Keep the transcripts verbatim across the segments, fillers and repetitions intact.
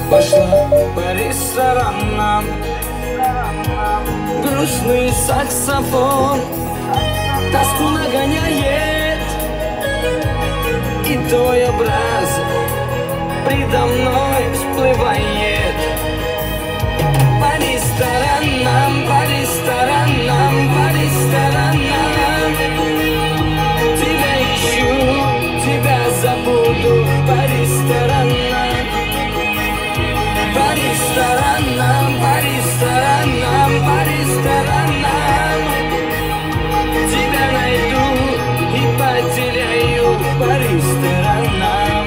Пошла по ресторанам, грустный саксофон тоску нагоняет, и твой образ предо мной всплывает. По ресторанам, по ресторанам, по ресторанам тебя ищу, тебя забуду. По ресторанам, по ресторанам, по ресторанам, по ресторанам тебя найду и потеряю. По ресторанам.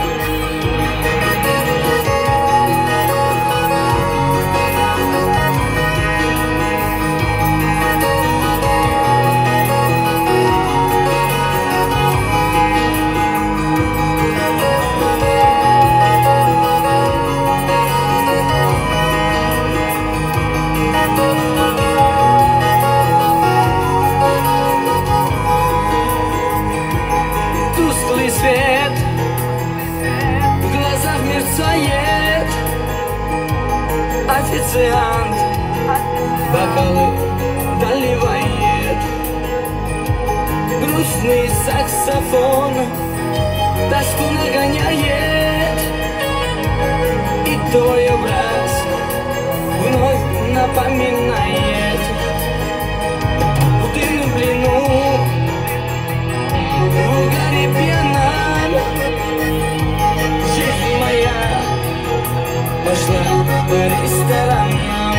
Тусклый свет в глазах мерцает, официант бокалы доливает. Грустный саксофон тоску нагоняет, и твой образ вновь напоминает. Ты на плену в угаре пьяном, жизнь моя пошла по ресторанам.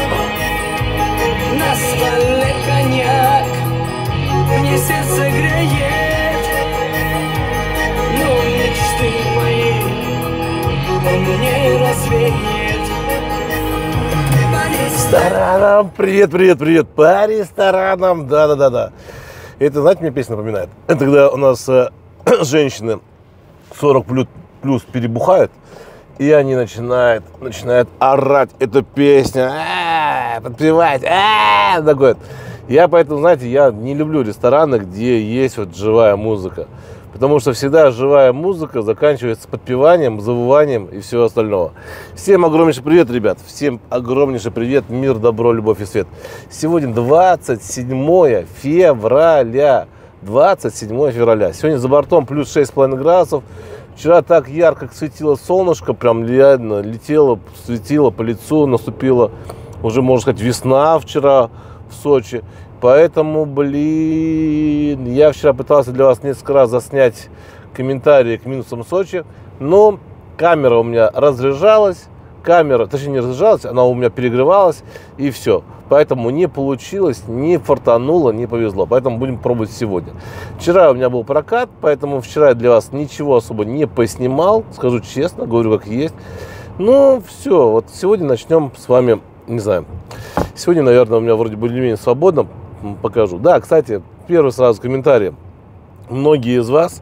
На столе коньяк мне сердце греет, но мечты мои он мне развеет. По ресторанам, привет, привет, привет, по ресторанам, да-да-да-да. Это, знаете, мне песня напоминает? Это когда у нас э, женщины сорок плюс, плюс перебухают, и они начинают, начинают орать эту песню, а-а-а, подпевать, а-а-а, такое. Я поэтому, знаете, я не люблю рестораны, где есть вот живая музыка. Потому что всегда живая музыка заканчивается подпеванием, завыванием и всего остального. Всем огромнейший привет, ребят. Всем огромнейший привет. Мир, добро, любовь и свет. Сегодня двадцать седьмое февраля. двадцать седьмое февраля. Сегодня за бортом плюс шесть с половиной градусов. Вчера так ярко светило солнышко. Прям реально летело, светило по лицу. Наступила уже, можно сказать, весна вчера в Сочи. Поэтому, блин, я вчера пытался для вас несколько раз заснять комментарии к минусам Сочи, но камера у меня разряжалась, камера, точнее не разряжалась, она у меня перегревалась, и все. Поэтому не получилось, не фартануло, не повезло. Поэтому будем пробовать сегодня. Вчера у меня был прокат, поэтому вчера я для вас ничего особо не поснимал, скажу честно, говорю как есть. Ну, все, вот сегодня начнем с вами, не знаю, сегодня, наверное, у меня вроде более-менее свободно. Покажу. Да, кстати, первый сразу комментарий. Многие из вас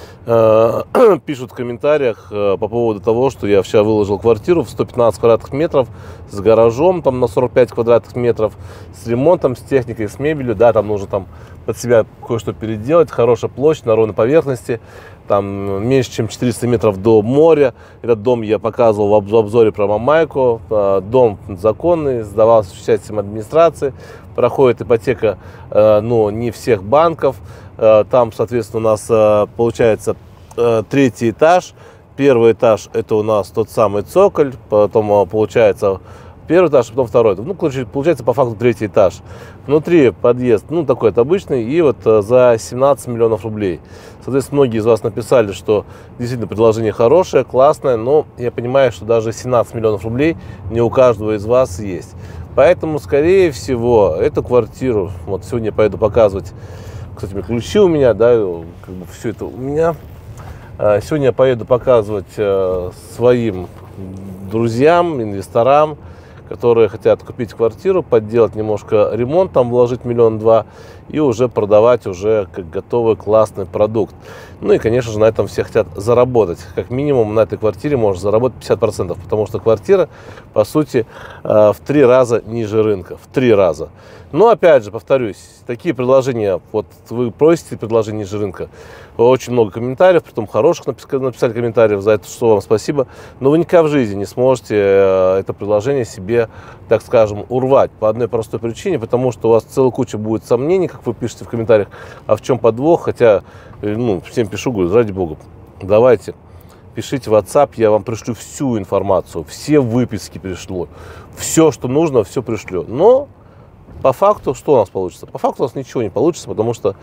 э, пишут в комментариях э, по поводу того, что я вчера выложил квартиру в сто пятнадцать квадратных метров с гаражом там на сорок пять квадратных метров, с ремонтом, с техникой, с мебелью. Да, там нужно там под себя кое-что переделать, хорошая площадь на ровной поверхности, там меньше чем четыреста метров до моря. Этот дом я показывал в обзоре про Мамайку. Дом законный, сдавался в части администрации, проходит ипотека, ну, не всех банков. Там, соответственно, у нас получается третий этаж. Первый этаж – это у нас тот самый цоколь, потом получается первый этаж, потом второй. Ну, получается, по факту третий этаж. Внутри подъезд, ну, такой вот обычный, и вот за семнадцать миллионов рублей. Соответственно, многие из вас написали, что действительно предложение хорошее, классное, но я понимаю, что даже семнадцать миллионов рублей не у каждого из вас есть. Поэтому, скорее всего, эту квартиру, вот сегодня я поеду показывать, кстати, ключи у меня, да, как бы все это у меня. Сегодня я поеду показывать своим друзьям, инвесторам, которые хотят купить квартиру, подделать немножко ремонт, там вложить миллион два и уже продавать уже как готовый классный продукт. Ну и, конечно же, на этом все хотят заработать. Как минимум на этой квартире можно заработать пятьдесят процентов, потому что квартира, по сути, в три раза ниже рынка. В три раза. Но опять же, повторюсь, такие предложения, вот вы просите предложения ниже рынка, очень много комментариев, притом хороших написали комментариев, за это что вам спасибо, но вы никогда в жизни не сможете это предложение себе, так скажем, урвать по одной простой причине, потому что у вас целая куча будет сомнений, как вы пишете в комментариях, а в чем подвох, хотя, ну, всем пишу, говорю, ради бога, давайте. Пишите в WhatsApp, я вам пришлю всю информацию, все выписки пришлю, все, что нужно, все пришлю. Но по факту что у нас получится? По факту у нас ничего не получится, потому что,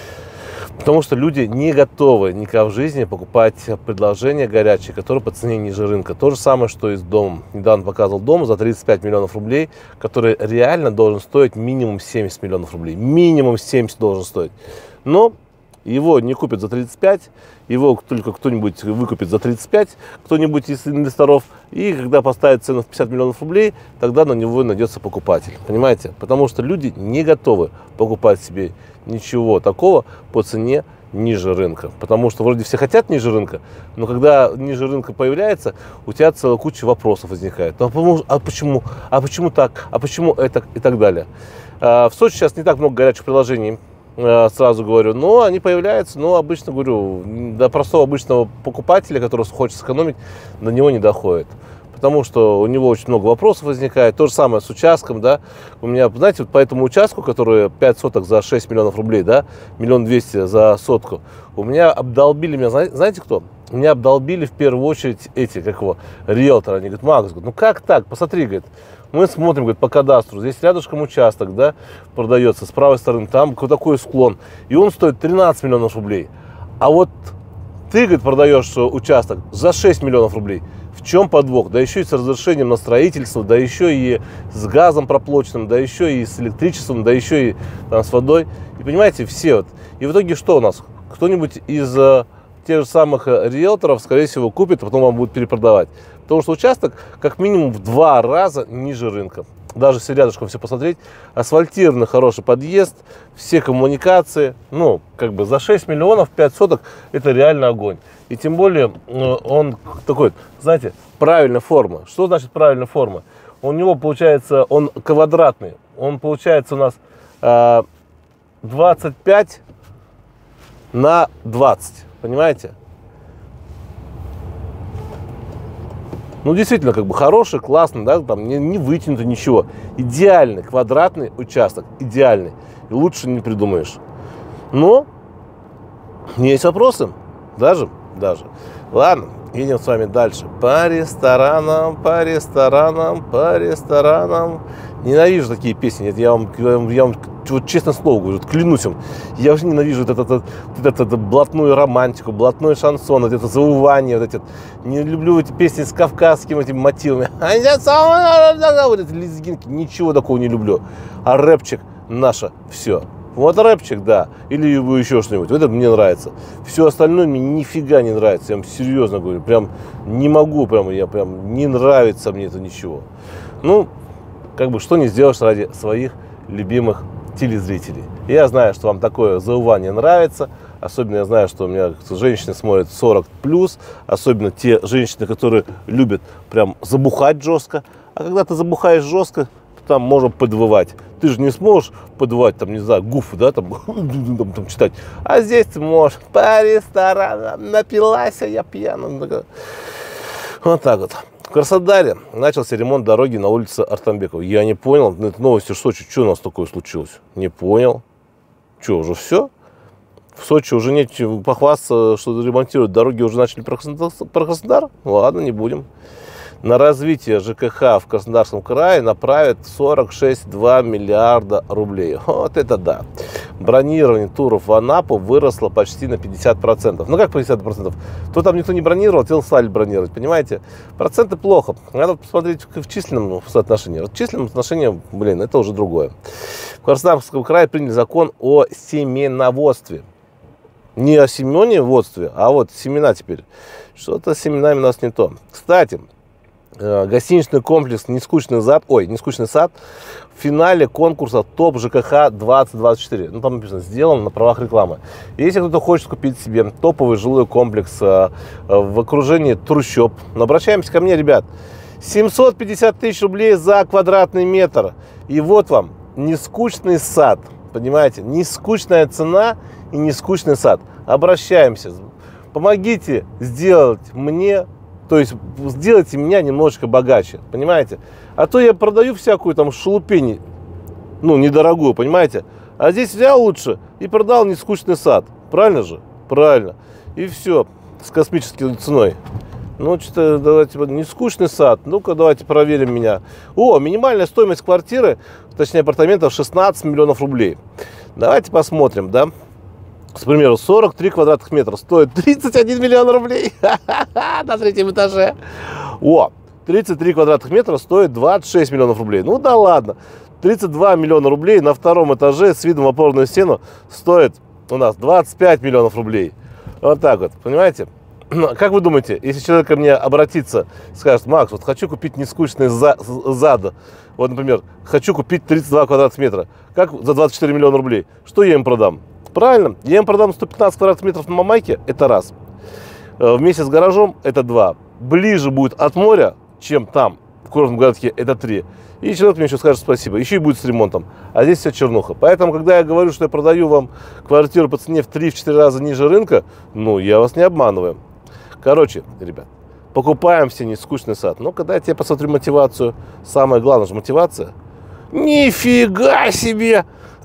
потому что люди не готовы никогда в жизни покупать предложения горячие, которые по цене ниже рынка. То же самое, что и с домом. Недавно показывал дом за тридцать пять миллионов рублей, который реально должен стоить минимум семьдесят миллионов рублей. Минимум семьдесят должен стоить. Но его не купят за тридцать пять, его только кто-нибудь выкупит за тридцать пять, кто-нибудь из инвесторов, и когда поставит цену в пятьдесят миллионов рублей, тогда на него найдется покупатель, понимаете? Потому что люди не готовы покупать себе ничего такого по цене ниже рынка, потому что вроде все хотят ниже рынка, но когда ниже рынка появляется, у тебя целая куча вопросов возникает. Ну, а почему, а почему так, а почему это и так далее. В Сочи сейчас не так много горячих приложений, сразу говорю, но они появляются, но обычно, говорю, до простого обычного покупателя, который хочет сэкономить, до него не доходит. Потому что у него очень много вопросов возникает. То же самое с участком, да. У меня, знаете, вот по этому участку, который пять соток за шесть миллионов рублей, да, миллион двести за сотку, у меня обдолбили, меня, знаете кто? Меня обдолбили в первую очередь эти, как его, риэлторы. Они говорят, Макс, ну как так? Посмотри, говорит. Мы смотрим, говорит, по кадастру, здесь рядышком участок, да, продается, с правой стороны, там какой такой склон, и он стоит тринадцать миллионов рублей. А вот ты, говорит, продаешь участок за шесть миллионов рублей. В чем подвох? Да еще и с разрешением на строительство, да еще и с газом проплаченным, да еще и с электричеством, да еще и там, с водой. И понимаете, все вот. И в итоге что у нас? Кто-нибудь из э, тех же самых риэлторов, скорее всего, купит, а потом вам будет перепродавать. Потому что участок как минимум в два раза ниже рынка. Даже если рядышком все посмотреть, асфальтированный хороший подъезд, все коммуникации, ну, как бы за шесть миллионов пять соток это реально огонь. И тем более он такой, знаете, правильная форма. Что значит правильная форма? У него получается, он квадратный, он получается у нас э, двадцать пять на двадцать, понимаете? Ну, действительно, как бы хороший, классный, да, там не, не вытянуто ничего. Идеальный квадратный участок, идеальный. И лучше не придумаешь. Но есть вопросы, даже, даже. Ладно, едем с вами дальше. По ресторанам, по ресторанам, по ресторанам. Ненавижу такие песни. Я вам, я вам вот, честно слово говорю, вот, клянусь вам. Я уже ненавижу вот это, это, это, это блатную романтику, блатной шансон, вот это завывание, вот эти, не люблю эти песни с кавказскими этими мотивами. Вот эти лезгинки, ничего такого не люблю. А рэпчик наше все. Вот рэпчик, да, или еще что-нибудь. Вот это мне нравится. Все остальное мне нифига не нравится. Я вам серьезно говорю, прям не могу, прям, я прям не нравится мне это ничего. Ну, как бы, что не сделаешь ради своих любимых телезрителей. Я знаю, что вам такое заувание нравится. Особенно я знаю, что у меня женщины смотрят сорок плюс. Особенно те женщины, которые любят прям забухать жестко. А когда ты забухаешь жестко, там можно подвывать. Ты же не сможешь подвывать, там, не знаю, гуфы, да, там, там, там читать. А здесь ты можешь по ресторанам, напилась я пьяным. Вот так вот. В Краснодаре начался ремонт дороги на улице Артамбекова. Я не понял, это новости в Сочи, что у нас такое случилось? Не понял. Что, уже все? В Сочи уже нет похвастаться, что ремонтируют дороги, уже начали про Краснодар? Про Краснодар? Ладно, не будем. На развитие ЖКХ в Краснодарском крае направят сорок шесть целых два миллиарда рублей. Вот это да. Бронирование туров в Анапу выросло почти на пятьдесят процентов. Ну как пятьдесят процентов? То там никто не бронировал, те стали бронировать, понимаете? Проценты плохо. Надо посмотреть в численном соотношении. В численном соотношении, блин, это уже другое. В Краснодарском крае приняли закон о семеноводстве. Не о семеневодстве, а вот семена теперь. Что-то с семенами у нас не то. Кстати, гостиничный комплекс «Нескучный сад», ой, «Нескучный сад» в финале конкурса ТОП ЖКХ двадцать двадцать четыре. Ну, там написано, сделан на правах рекламы. Если кто-то хочет купить себе топовый жилой комплекс в окружении трущоб, обращаемся ко мне, ребят. семьсот пятьдесят тысяч рублей за квадратный метр. И вот вам не скучный сад, понимаете, не скучная цена и не скучный сад. Обращаемся, помогите сделать мне, то есть сделайте меня немножечко богаче, понимаете. А то я продаю всякую там шелупень, ну, недорогую, понимаете. А здесь взял лучше и продал не скучный сад, правильно же? Правильно. И все, с космической ценой. Ну, что-то, давайте, не скучный сад. Ну-ка, давайте проверим меня. О, минимальная стоимость квартиры, точнее апартаментов, шестнадцать миллионов рублей. Давайте посмотрим, да. К примеру, сорок три квадратных метра стоит тридцать один миллион рублей на третьем этаже. О, тридцать три квадратных метра стоит двадцать шесть миллионов рублей. Ну да ладно. тридцать два миллиона рублей на втором этаже с видом в опорную стену стоит у нас двадцать пять миллионов рублей. Вот так вот, понимаете? Как вы думаете, если человек ко мне обратится, скажет: Макс, вот хочу купить нескучный зад, вот, например, хочу купить тридцать два квадратных метра, как за двадцать четыре миллиона рублей, что я им продам? Правильно, я им продам сто пятнадцать квадратных метров на Мамайке, это раз. Вместе с гаражом это два. Ближе будет от моря, чем там, в курортном городке, это три. И человек мне еще скажет спасибо, еще и будет с ремонтом. А здесь все чернуха. Поэтому, когда я говорю, что я продаю вам квартиру по цене в три-четыре раза ниже рынка, ну, я вас не обманываю. Короче, ребят, покупаем все нескучный сад. Ну, когда я тебе посмотрю мотивацию, самое главное же мотивация. Нифига себе!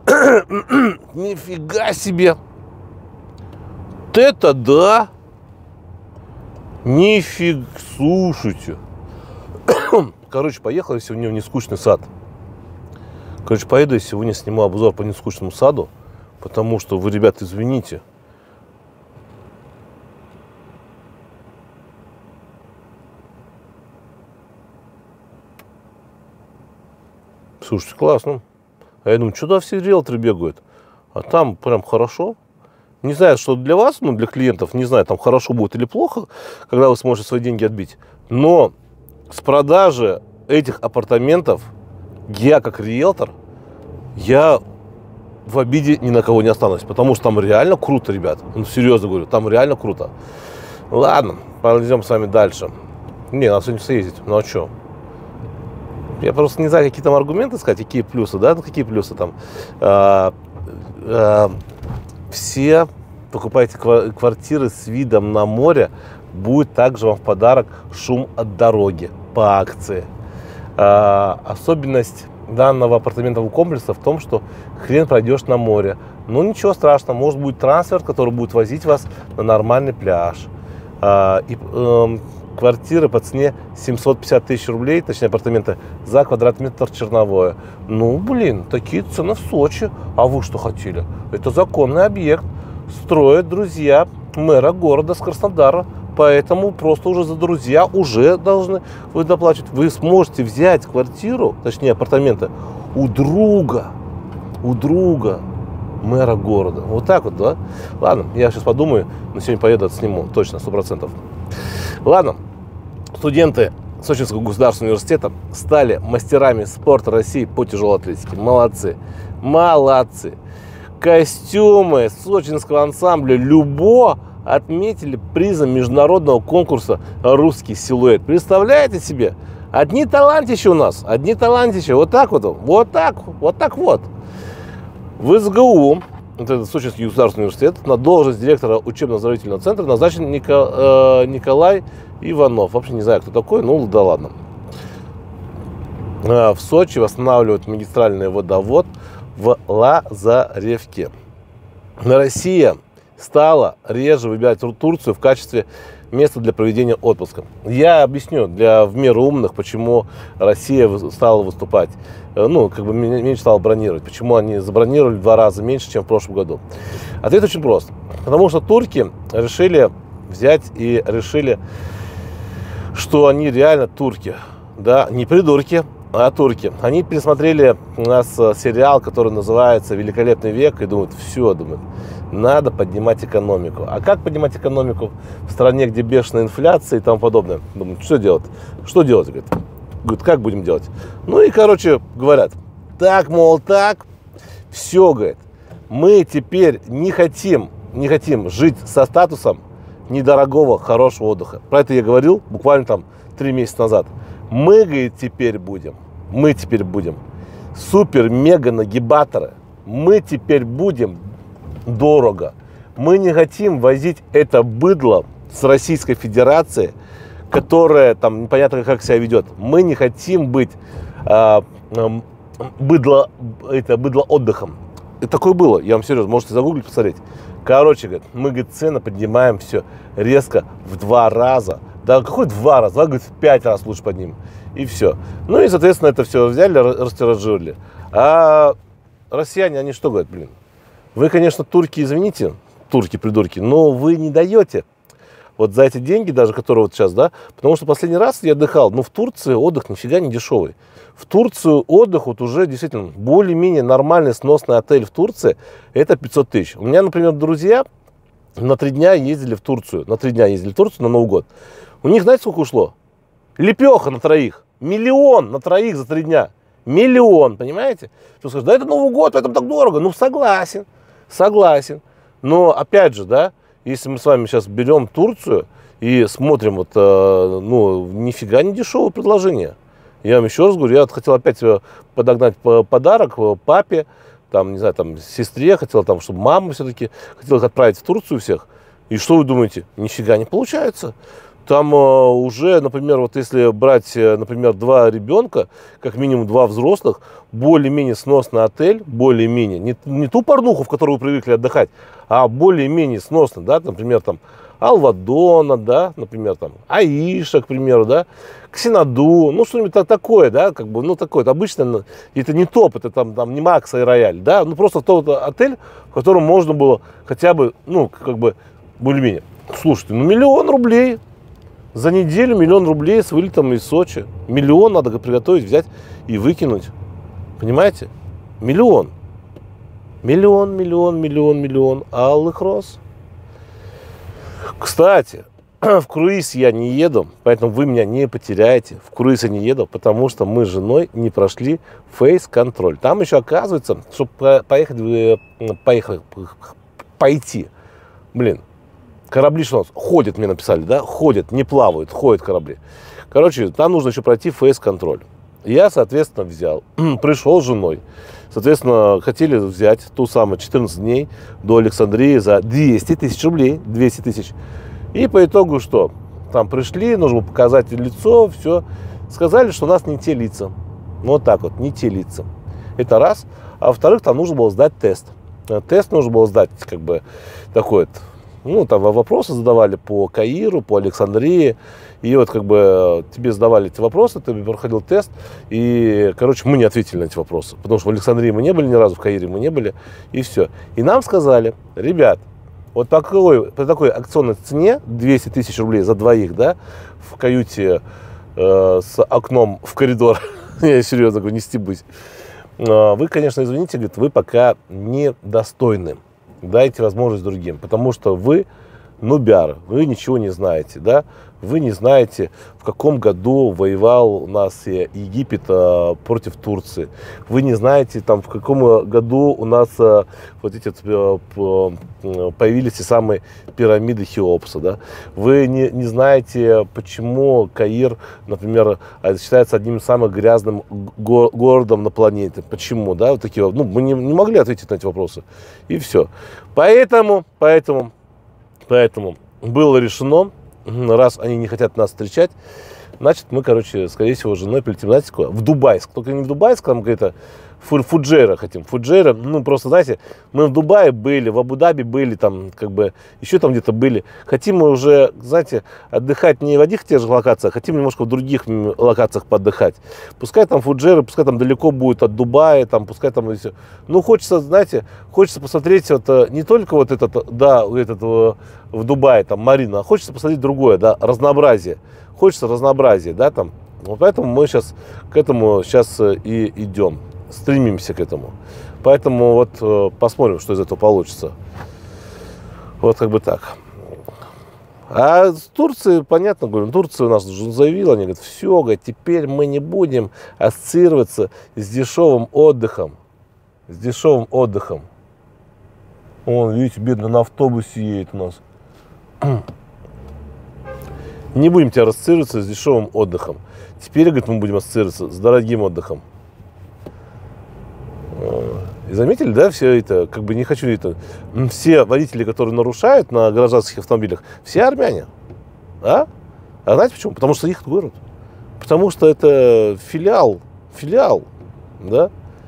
Нифига себе! Вот это да! Нифига, слушайте. Короче, поехали сегодня в нескучный сад. Короче, поеду я сегодня сниму обзор по нескучному саду, потому что вы, ребята, извините. Слушайте, классно. А я думаю, что туда все риэлторы бегают? А там прям хорошо. Не знаю, что для вас, ну, для клиентов, не знаю, там хорошо будет или плохо, когда вы сможете свои деньги отбить. Но с продажи этих апартаментов я, как риэлтор, я в обиде ни на кого не останусь. Потому что там реально круто, ребят. Ну, серьезно говорю, там реально круто. Ладно, пойдем с вами дальше. Не, надо сегодня съездить. Ну, а что? Я просто не знаю, какие там аргументы сказать, какие плюсы, да, ну какие плюсы там. А, а, все покупаете квартиры с видом на море, будет также вам в подарок шум от дороги по акции. А, особенность данного апартаментного комплекса в том, что хрен пройдешь на море. Ну ничего страшного, может быть трансфер, который будет возить вас на нормальный пляж. А, и, э, квартиры по цене семьсот пятьдесят тысяч рублей, точнее апартаменты, за квадратный метр черновое. Ну, блин, такие цены в Сочи. А вы что хотели? Это законный объект. Строят друзья мэра города с Краснодара. Поэтому просто уже за друзья уже должны вы доплачивать. Вы сможете взять квартиру, точнее апартаменты, у друга. У друга мэра города. Вот так вот, да? Ладно, я сейчас подумаю, но сегодня поеду, отсниму, точно, сто процентов. Ладно, студенты Сочинского государственного университета стали мастерами спорта России по тяжелой атлетике. Молодцы, молодцы. Костюмы сочинского ансамбля «Любо» отметили призом международного конкурса «Русский силуэт». Представляете себе? Одни талантища у нас, одни талантища. Вот так вот, вот так, вот так вот. В СГУ, это Сочинский государственный университет, на должность директора учебно-оздоровительного центра назначен Ника, э, Николай Иванов. Вообще не знаю, кто такой, ну да ладно. Э, в Сочи восстанавливают магистральный водовод в Лазаревке. Россия стала реже выбирать Турцию в качестве места для проведения отпуска. Я объясню для в меру умных, почему Россия стала выступать, ну, как бы меньше стала бронировать, почему они забронировали в два раза меньше, чем в прошлом году. Ответ очень прост. Потому что турки решили взять и решили, что они реально турки, да, не придурки, а турки. Они пересмотрели у нас сериал, который называется «Великолепный век», и думают, все, думают, надо поднимать экономику. А как поднимать экономику в стране, где бешеная инфляция и тому подобное? Думают, что делать? Что делать? Говорят, говорят, как будем делать? Ну и, короче, говорят, так, мол, так, все, говорит, мы теперь не хотим, не хотим жить со статусом недорогого, хорошего отдыха. Про это я говорил буквально там три месяца назад. Мы, говорит, теперь будем, мы теперь будем супер-мега-нагибаторы. Мы теперь будем дорого. Мы не хотим возить это быдло с Российской Федерации, которая там непонятно как себя ведет. Мы не хотим быть э, э, быдло, это, быдло отдыхом. И такое было, я вам серьезно, можете загуглить, посмотреть. Короче, говорит, мы, говорит, цены поднимаем все резко в два раза. Да какой два раза? Два, говорит, в пять раз лучше поднимем. И все. Ну и, соответственно, это все взяли, растиражировали. А россияне, они что говорят, блин? Вы, конечно, турки, извините, турки-придурки, но вы не даете вот за эти деньги, даже которые вот сейчас, да, потому что последний раз я отдыхал, ну, в Турции отдых нифига не дешевый. В Турцию отдых вот уже действительно более-менее нормальный сносный отель в Турции, это пятьсот тысяч. У меня, например, друзья на три дня ездили в Турцию, на три дня ездили в Турцию на Новый год. У них, знаете, сколько ушло? Лепеха на троих. Миллион на троих за три дня. Миллион, понимаете? Ты скажешь, да это Новый год, это так дорого. Ну, согласен, согласен. Но, опять же, да, если мы с вами сейчас берем Турцию и смотрим, вот, э, ну, нифига не дешевое предложение. Я вам еще раз говорю, я хотел опять подогнать подарок папе, там, не знаю, там, сестре, хотел, там, чтобы мама все-таки, хотел их отправить в Турцию всех. И что вы думаете? Нифига не получается. Там э, уже, например, вот если брать, например, два ребенка, как минимум два взрослых, более-менее сносный отель, более-менее, не, не ту порнуху, в которую вы привыкли отдыхать, а более-менее сносный, да, например, там, Алвадона, да, например, там, Аиша, к примеру, да, Ксинаду, ну, что-нибудь такое, да, как бы, ну, такое, обычно, это не топ, это там, там не Макса и Рояль, да, ну, просто тот отель, в котором можно было хотя бы, ну, как бы, более-менее, слушайте, ну, миллион рублей, за неделю миллион рублей с вылетом из Сочи, миллион надо приготовить, взять и выкинуть, понимаете, миллион, миллион, миллион, миллион, миллион алых роз. Кстати, в круиз я не еду, поэтому вы меня не потеряете. В круиз я не еду, потому что мы с женой не прошли фейс-контроль. Там еще оказывается, чтобы поехать, поехать, пойти, блин, корабли что у нас? Ходят, мне написали, да? Ходят, не плавают, ходят корабли. Короче, там нужно еще пройти фейс-контроль. Я, соответственно, взял, пришел с женой. Соответственно, хотели взять ту самую четырнадцать дней до Александрии за двести тысяч рублей. двести тысяч. И по итогу что? Там пришли, нужно было показать лицо, все. Сказали, что у нас не те лица. Вот так вот, не те лица. Это раз. А во-вторых, там нужно было сдать тест. Тест нужно было сдать, как бы, такой вот. Ну, там вопросы задавали по Каиру, по Александрии. И вот как бы тебе задавали эти вопросы, ты проходил тест. И, короче, мы не ответили на эти вопросы. Потому что в Александрии мы не были ни разу, в Каире мы не были. И все. И нам сказали, ребят, вот такой, по такой акционной цене, двести тысяч рублей за двоих, да, в каюте э, с окном в коридор, я серьезно говорю, не стебусь, э, вы, конечно, извините, говорит, вы пока недостойны. Дайте возможность другим, потому что вы нубяр, вы ничего не знаете, да, вы не знаете, в каком году воевал у нас Египет а, против Турции, вы не знаете, там, в каком году у нас а, вот эти а, появились те самые пирамиды Хеопса, да, вы не, не знаете, почему Каир, например, считается одним из самых грязным го городом на планете, почему, да, вот такие, ну, мы не, не могли ответить на эти вопросы, и все, поэтому, поэтому, поэтому было решено, раз они не хотят нас встречать, значит, мы, короче, скорее всего, с женой полетим, знаете, куда? В Дубайск. Только не в Дубайск, там какая-то Фуджейра хотим. Фуджейра, ну, просто, знаете, мы в Дубае были, в Абу-Даби были, там, как бы, еще там где-то были. Хотим мы уже, знаете, отдыхать не в одних тех же локациях, хотим немножко в других локациях поотдыхать. Пускай там Фуджейра, пускай там далеко будет от Дубая, там, пускай там и все. Ну, хочется, знаете, хочется посмотреть вот не только вот этот, да, этот в Дубае, там, Марина, а хочется посмотреть другое, да, разнообразие. Хочется разнообразия, да, там. Вот поэтому мы сейчас к этому сейчас и идем. Стремимся к этому. Поэтому вот э, посмотрим, что из этого получится. Вот как бы так. А с Турцией, понятно, говорю, Турция у нас заявила, они говорят, все, говорят, теперь мы не будем ассоциироваться с дешевым отдыхом. С дешевым отдыхом. Вон, видите, бедно на автобусе едет у нас. Не будем тебя ассоциироваться с дешевым отдыхом. Теперь, говорит, мы будем ассоциироваться с дорогим отдыхом. И заметили, да, все это, как бы не хочу это, все водители, которые нарушают на гражданских автомобилях, все армяне. А? А знаете почему? Потому что их город. Потому что это филиал, филиал, да?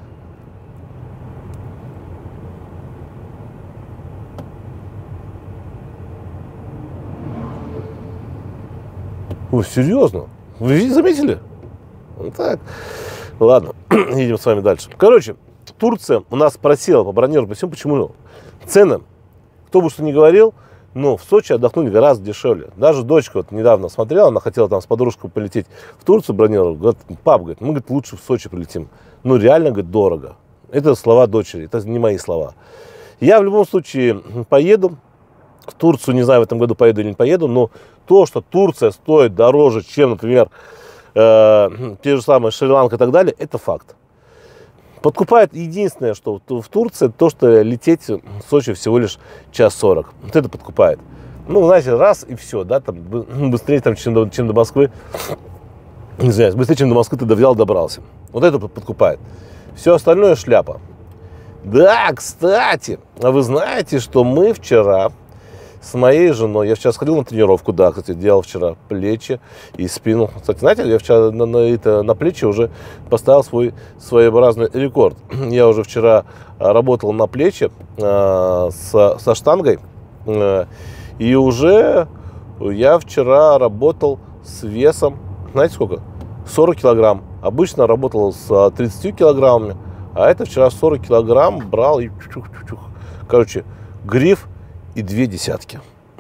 Ой, серьезно? Вы заметили? Вот так. Ладно, едем с вами дальше. Короче, Турция у нас просела по бронированию. Всем почему? Цены, кто бы что ни говорил, но в Сочи отдохнуть гораздо дешевле. Даже дочка вот недавно смотрела, она хотела там с подружкой полететь в Турцию бронировать. Говорит, пап, говорит, мы говорит, лучше в Сочи полетим. Ну реально, говорит, дорого. Это слова дочери, это не мои слова. Я в любом случае поеду в Турцию, не знаю, в этом году поеду или не поеду, но то, что Турция стоит дороже, чем, например, э, те же самые Шри-Ланка и так далее, это факт. Подкупает единственное, что в Турции, то, что лететь в Сочи всего лишь час сорок. Вот это подкупает. Ну, знаете, раз и все, да, там быстрее, там, чем, до, чем до Москвы. Не знаю, быстрее, чем до Москвы ты взял, добрался. Вот это подкупает. Все остальное шляпа. Да, кстати, а вы знаете, что мы вчера с моей женой, я вчера сходил на тренировку, да, кстати, делал вчера плечи и спину. Кстати, знаете, я вчера на, на, это, на плечи уже поставил свой своеобразный рекорд. Я уже вчера работал на плечи э, со, со штангой, э, и уже я вчера работал с весом, знаете сколько? сорок килограмм. Обычно работал с тридцатью килограммами, а это вчера сорок килограмм брал и чух-чух-чух. Короче, гриф и две десятки.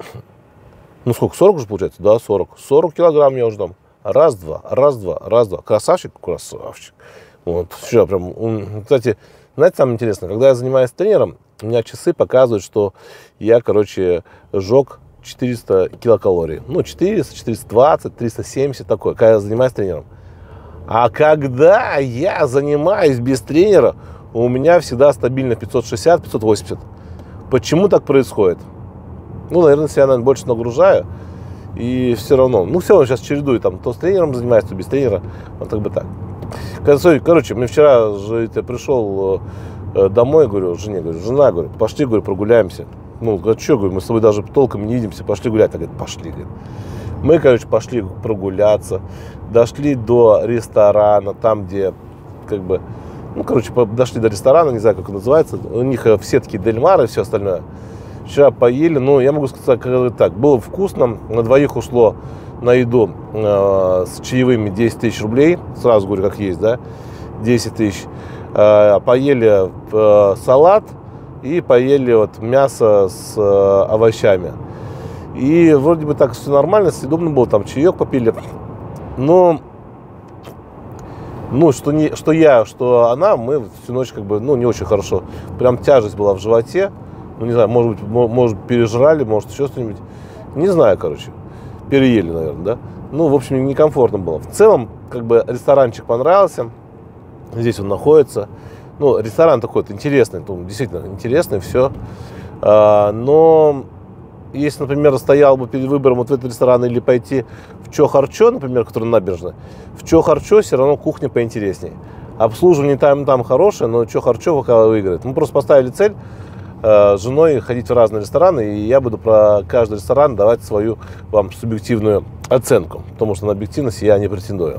Ну сколько, сорок уже получается? Да, сорок. сорок килограмм я уже дам. Раз, два, раз, два, раз, два. Красавчик? Красавчик. Вот, все прям. Кстати, знаете, самое интересное, когда я занимаюсь тренером, у меня часы показывают, что я, короче, сжег четыреста килокалорий. Ну, четыреста, четыреста двадцать, триста семьдесят, такое, когда я занимаюсь тренером. А когда я занимаюсь без тренера, у меня всегда стабильно пятьсот шестьдесят, пятьсот восемьдесят. Почему так происходит? Ну, наверное, себя, наверное, больше нагружаю. И все равно. Ну, все равно сейчас чередую. Там, то с тренером занимаюсь, то без тренера. Вот так бы так. Короче, мне вчера же я пришел домой, говорю, жене, говорю, жена, говорю, пошли, говорю, прогуляемся. Ну, говорю, что, говорю, мы с тобой даже толком не видимся, пошли гулять. Она говорит, пошли, говорит. Мы, короче, пошли прогуляться. Дошли до ресторана, там, где, как бы, ну, короче, дошли до ресторана, не знаю, как он называется. У них все такие Дельмары и все остальное. Вчера поели, ну, я могу сказать так, было вкусно. На двоих ушло на еду э, с чаевыми десять тысяч рублей. Сразу говорю, как есть, да, десять тысяч. Э, поели э, салат и поели вот мясо с э, овощами. И вроде бы так все нормально, съедобно было, там чаек попили. Но... Ну, что, не, что я, что она, мы всю ночь как бы, ну, не очень хорошо. Прям тяжесть была в животе. Ну, не знаю, может быть, может, пережрали, может, еще что-нибудь. Не знаю, короче. Переели, наверное, да. Ну, в общем, некомфортно было. В целом, как бы, ресторанчик понравился. Здесь он находится. Ну, ресторан такой вот интересный, действительно интересный, все. А, но... Если, например, стоял бы перед выбором вот в этот ресторан или пойти в Чо Харчо, например, который на набережной, в Чо Харчо все равно кухня поинтереснее. Обслуживание там и там хорошее, но Чо Харчо пока выиграет. Мы просто поставили цель э, с женой ходить в разные рестораны, и я буду про каждый ресторан давать свою вам субъективную оценку, потому что на объективность я не претендую.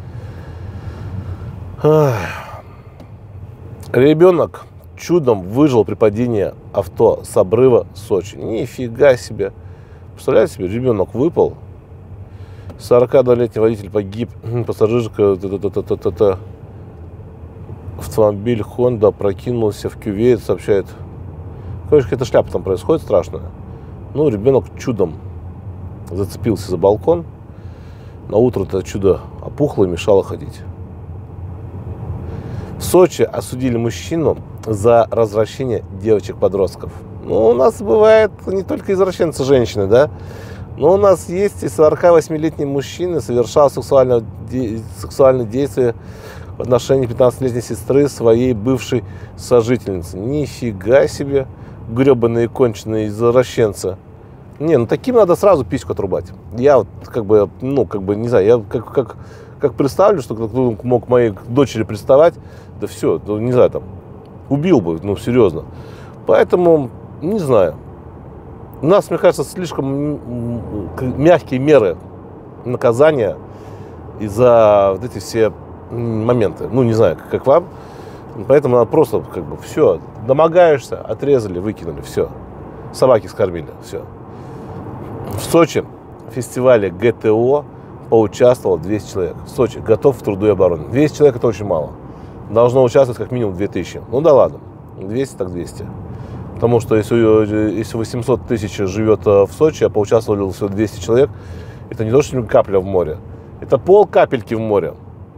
Ребенок чудом выжил при падении авто с обрыва Сочи. Нифига себе. Представляете себе, ребенок выпал. сорокадвулетний водитель погиб. Пассажирка. Та-та-та-та-та-та. Автомобиль Honda прокинулся в кювет, сообщает. Короче, какая-то шляпа там происходит страшная. Ну, ребенок чудом зацепился за балкон. На утро это чудо опухло и мешало ходить. В Сочи осудили мужчину за развращение девочек-подростков. Ну, у нас бывает не только извращенцы женщины, да, но у нас есть и сорокавосьмилетний мужчина совершал сексуальное, де... сексуальное действие в отношении пятнадцатилетней сестры своей бывшей сожительницы. Нифига себе, гребаные конченые извращенцы. Не, ну таким надо сразу письку отрубать. Я вот как бы, ну, как бы, не знаю, я как, как, как представлю, что кто-то мог моей дочери приставать, да все, ну, не знаю, там, Убил бы, ну, серьезно. Поэтому, не знаю. У нас, мне кажется, слишком мягкие меры наказания из-за вот эти все моменты. Ну, не знаю, как вам. Поэтому надо просто, как бы, все. Домогаешься, отрезали, выкинули, все. Собаки скормили, все. В Сочи в фестивале ГТО поучаствовало двести человек. В Сочи готов в труду и обороне. двести человек – это очень мало. Должно участвовать как минимум две тысячи. Ну да ладно, двести так двести. Потому что если, если восемьсот тысяч живет в Сочи, а поучаствовали всего двести человек, это не то, что капля в море. Это пол капельки в море.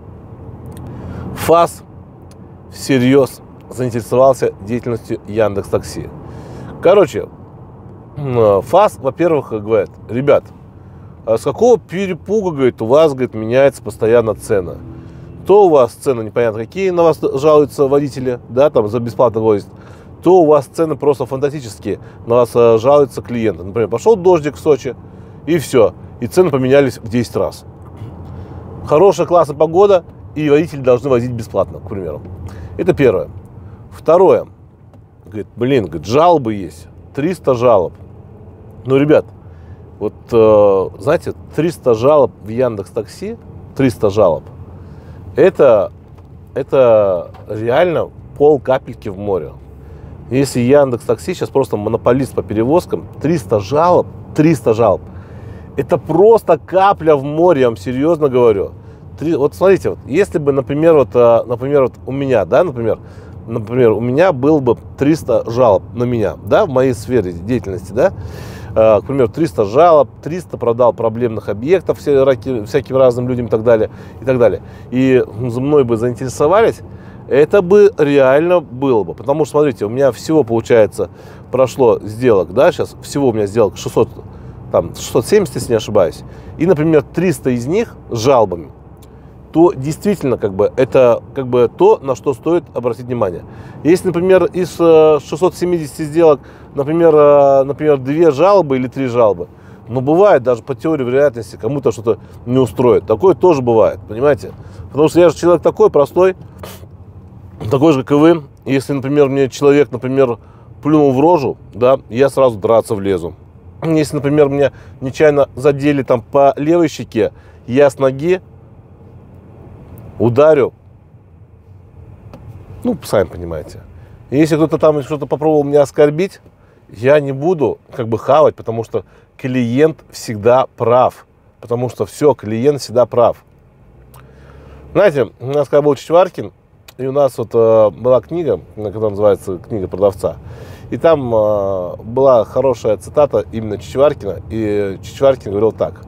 ФАС всерьез заинтересовался деятельностью Яндекс.Такси. Короче, ФАС, во-первых, говорит: ребят, а с какого перепуга, говорит, у вас, говорит, меняется постоянно цена? То у вас цены непонятно какие, на вас жалуются водители, да, там за бесплатно возят, то у вас цены просто фантастические, на вас жалуются клиенты. Например, пошел дождик в Сочи, и все, и цены поменялись в десять раз. Хорошая, классная погода, и водители должны возить бесплатно, к примеру. Это первое. Второе. Говорит, блин, говорит, жалобы есть, триста жалоб. Ну, ребят, вот, э, знаете, триста жалоб в Яндекс.Такси, триста жалоб, это, это реально пол капельки в море. Если Яндекс.Такси сейчас просто монополист по перевозкам, триста жалоб, триста жалоб, это просто капля в море, я вам серьезно говорю. Три, вот смотрите, вот, если бы, например, вот, например, вот у меня, да, например, например, у меня было бы триста жалоб на меня, да, в моей сфере деятельности, да, к примеру, триста жалоб, триста продал проблемных объектов все, всяким разным людям и так далее, и так далее. И за мной бы заинтересовались, это бы реально было бы. Потому что, смотрите, у меня всего, получается, прошло сделок, да, сейчас всего у меня сделок шестьсот, там, шестьсот семьдесят, если не ошибаюсь, и, например, триста из них с жалобами, то действительно, как бы, это как бы то, на что стоит обратить внимание. Если, например, из шестисот семидесяти сделок, например, например, две жалобы или три жалобы, но бывает, даже по теории вероятности, кому-то что-то не устроит. Такое тоже бывает, понимаете? Потому что я же человек такой, простой, такой же, как и вы. Если, например, мне человек, например, плюнул в рожу, да, я сразу драться влезу. Если, например, меня нечаянно задели там по левой щеке, я с ноги ударю, ну, сами понимаете. И если кто-то там что-то попробовал меня оскорбить, я не буду как бы хавать, потому что клиент всегда прав. Потому что все, клиент всегда прав. Знаете, у нас когда был Чичваркин, и у нас вот э, была книга, которая называется «Книга продавца». И там э, была хорошая цитата именно Чичваркина. И Чичваркин говорил так: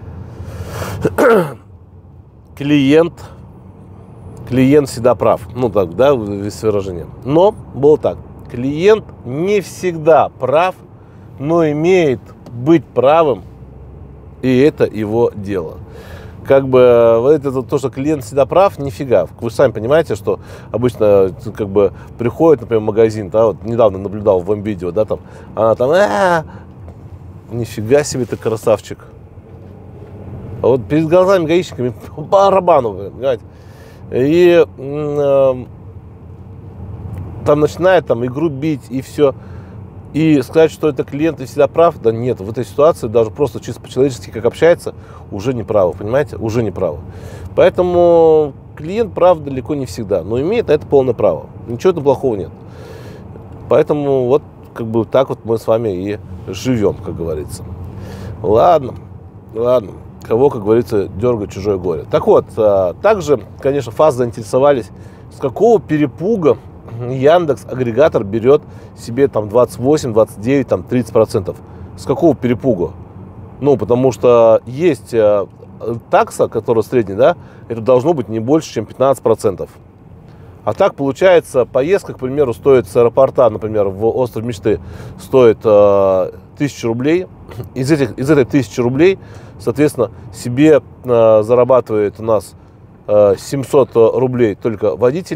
клиент Клиент всегда прав. Ну, так, да, весь выражение. Но было так. Клиент не всегда прав, но имеет быть правым, и это его дело. Как бы, это то, что клиент всегда прав, нифига. Вы сами понимаете, что обычно, как бы, приходит, например, в магазин, да, вот недавно наблюдал в видео, да, там, она там, а, нифига себе ты красавчик. А вот перед глазами гаишниками по барабану, понимаете. И э, там начинает там игру бить и все. И сказать, что это клиент и всегда прав, да нет, в этой ситуации даже просто чисто по-человечески как общается, уже не правы, понимаете, уже не правы. Поэтому клиент прав далеко не всегда, но имеет на это полное право, ничего плохого нет. Поэтому вот как бы так вот мы с вами и живем, как говорится. Ладно, ладно. Кого, как говорится, дергает чужое горе. Так вот, также, конечно, ФАС заинтересовались, с какого перепуга Яндекс агрегатор берет себе там двадцать восемь, двадцать девять, там тридцать процентов. С какого перепуга? Ну, потому что есть такса, которая средняя, да, это должно быть не больше, чем пятнадцать процентов. А так, получается, поездка, к примеру, стоит с аэропорта, например, в Остров Мечты, стоит э, тысячу рублей. Из, этих, из этой тысячи рублей, соответственно, себе э, зарабатывает у нас э, семьсот рублей только водитель,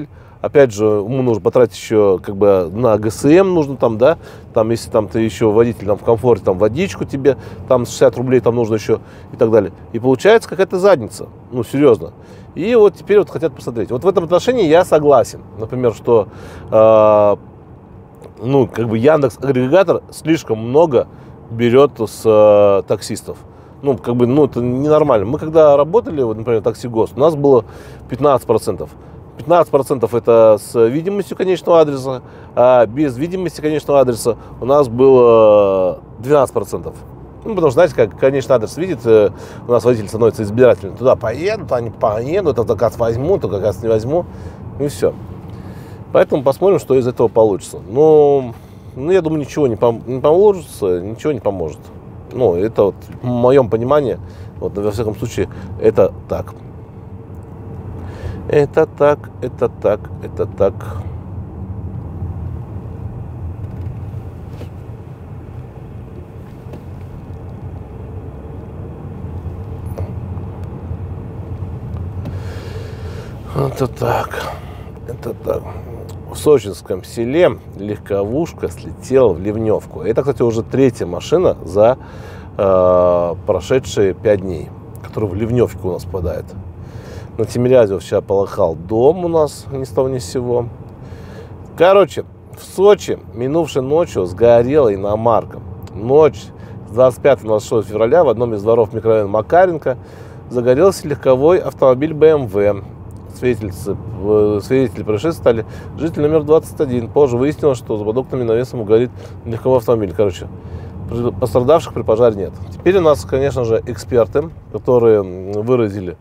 опять же, ему нужно потратить еще как бы на ГСМ нужно там, да, там, если там ты еще водитель там в комфорте, там водичку тебе, там шестьдесят рублей там нужно еще и так далее. И получается какая-то задница, ну, серьезно. И вот теперь вот хотят посмотреть. Вот в этом отношении я согласен, например, что, э, ну, как бы Яндекс.Агрегатор слишком много берет с э, таксистов. Ну, как бы, ну, это ненормально. Мы когда работали, вот, например, Такси Гост, у нас было пятнадцать процентов. пятнадцать процентов это с видимостью конечного адреса, а без видимости конечного адреса у нас было двенадцать процентов. Ну, потому что, знаете, как конечный адрес видит, у нас водитель становится избирательным. Туда поедут, они поедут, это как раз возьму, то как раз не возьму, и все. Поэтому посмотрим, что из этого получится. Но, ну, я думаю, ничего не, пом- не получится, ничего не поможет. Ну, это вот в моем понимании, вот, во всяком случае, это так. Это так, это так, это так. Это так, это так. В сочинском селе легковушка слетела в ливневку. Это, кстати, уже третья машина за э, прошедшие пять дней, которая в ливневку у нас попадает. На Тимирязево вчера полыхал дом у нас ни с того ни с сего. Короче, в Сочи минувшей ночью сгорела иномарка. Ночь с двадцать пятого на двадцать шестое февраля в одном из дворов микрорайона Макаренко загорелся легковой автомобиль бэ эм вэ. Свидетели, свидетели происшествия стали житель номер двадцать один. Позже выяснилось, что за подоконным навесом горит легковой автомобиль. Короче, пострадавших при пожаре нет. Теперь у нас, конечно же, эксперты, которые выразили...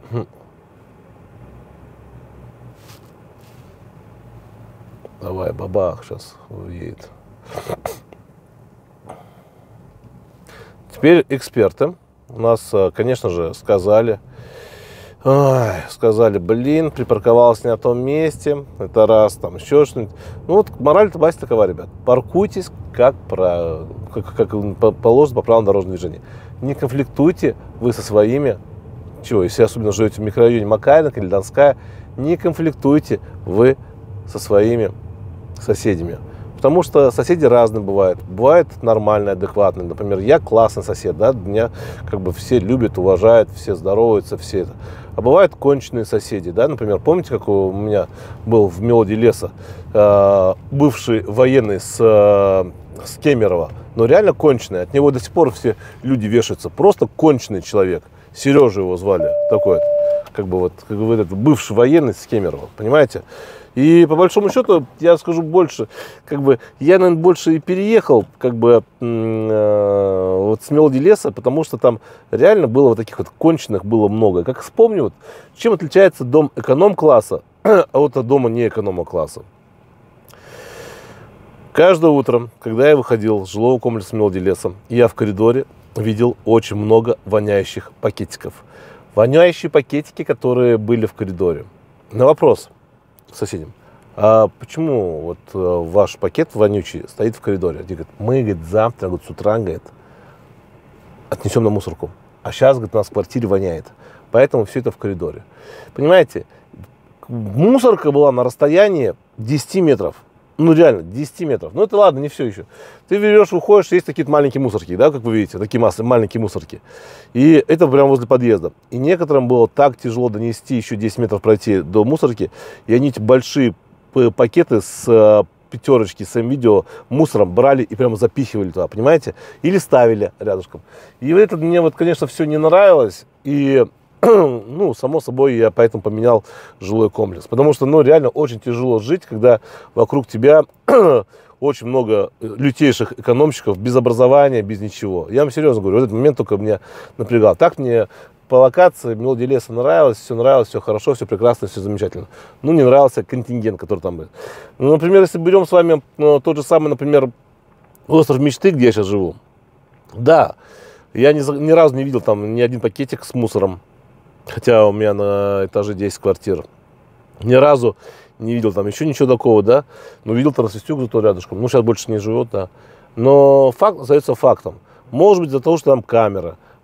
Давай, бабах, сейчас уедет. Теперь эксперты у нас, конечно же, сказали... Ой, сказали, блин, припарковался не на том месте, это раз, там еще что-нибудь. Ну вот мораль-то база такова, ребят. Паркуйтесь как, про, как, как положено по правилам дорожного движения. Не конфликтуйте вы со своими, чего, если особенно живете в микрорайоне Макаренко или Донская, не конфликтуйте вы со своими соседями. Потому что соседи разные бывают. Бывают нормальные, адекватные. Например, я классный сосед, да, меня как бы все любят, уважают, все здороваются, все это. А бывают конченые соседи, да, например, помните, как у меня был в Мелодии леса э, бывший военный с, э, с Кемерово, но реально конченый, от него до сих пор все люди вешаются, просто конченый человек, Сережа его звали, такой, как бы вот, как бы этот бывший военный с Кемерово, понимаете? И по большому счету, я скажу больше, как бы я, наверное, больше и переехал, как бы э, вот с Мелодии леса, потому что там реально было вот таких вот конченых было много. Как вспомню, вот, чем отличается дом эконом-класса от дома не эконом-класса. Каждое утро, когда я выходил с жилого комплекса Мелодии леса, я в коридоре видел очень много воняющих пакетиков. Воняющие пакетики, которые были в коридоре. На вопрос соседям: а почему вот ваш пакет вонючий стоит в коридоре? Они говорят: мы, говорит, завтра, говорит, с утра, говорит, отнесем на мусорку. А сейчас, говорит, у нас в квартире воняет. Поэтому все это в коридоре. Понимаете, мусорка была на расстоянии десяти метров. Ну, реально, десяти метров. Ну, это ладно, не все еще. Ты берешь, уходишь, есть такие маленькие мусорки, да, как вы видите, такие маленькие мусорки. И это прямо возле подъезда. И некоторым было так тяжело донести, еще десять метров пройти до мусорки. И они эти большие пакеты с пятерочки, с видео мусором брали и прямо запихивали туда, понимаете? Или ставили рядышком. И это мне, вот, конечно, все не нравилось. И... ну, само собой, я поэтому поменял жилой комплекс. Потому что, ну, реально очень тяжело жить, когда вокруг тебя очень много лютейших экономщиков без образования, без ничего. Я вам серьезно говорю, в этот момент только меня напрягал. Так мне по локации Мелодии леса нравилось, все нравилось, все хорошо, все прекрасно, все замечательно. Ну, не нравился контингент, который там был. Ну, например, если берем с вами ну, тот же самый, например, остров мечты, где я сейчас живу. Да, я ни, ни разу не видел там ни один пакетик с мусором. Хотя у меня на этаже десять квартир. Ни разу не видел там еще ничего такого, да. Но видел трансвестюк зато рядышком. Ну, сейчас больше не живет, да. Но факт остается фактом. Может быть, из-за того, что там камера.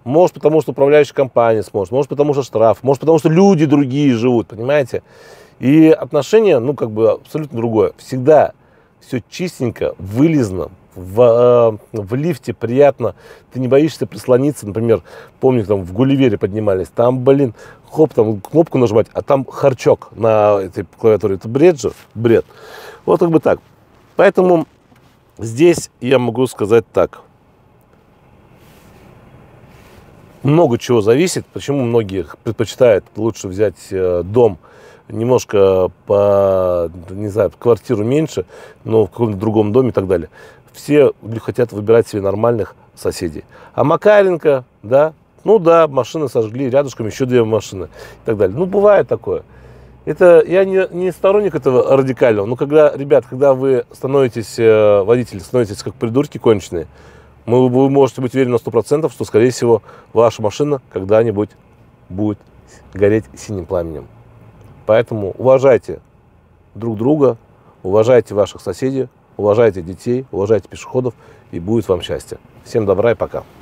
Может, потому что управляющая компания сможет, может, потому что штраф, может, потому что люди другие живут, понимаете? И отношение, ну, как бы абсолютно другое. Всегда все чистенько, вылезно, в, э, в лифте приятно, ты не боишься прислониться, например, помню, там в Гулливере поднимались, там, блин, хоп, там кнопку нажимать, а там харчок на этой клавиатуре, это бред же, бред. Вот как бы так. Поэтому здесь я могу сказать так. Много чего зависит, почему многие предпочитают лучше взять э, дом немножко по, не знаю, квартиру меньше, но в каком-то другом доме и так далее. Все хотят выбирать себе нормальных соседей. А Макаренко, да, ну да, машины сожгли, рядышком еще две машины и так далее. Ну, бывает такое. Это, я не, не сторонник этого радикального, но когда, ребят, когда вы становитесь, э, водители, становитесь как придурки конченые, мы, вы можете быть уверены на сто процентов, что, скорее всего, ваша машина когда-нибудь будет гореть синим пламенем. Поэтому уважайте друг друга, уважайте ваших соседей, уважайте детей, уважайте пешеходов, и будет вам счастье. Всем добра и пока.